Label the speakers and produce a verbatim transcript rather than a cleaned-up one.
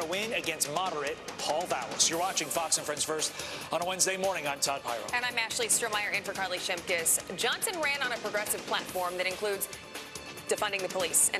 Speaker 1: win against moderate Paul Vallis. You're watching Fox and Friends First on a Wednesday morning. I'm Todd Pyro.
Speaker 2: And I'm Ashley Strohmier in for Carly Shimkus. Johnson ran on a progressive platform that includes defunding the police and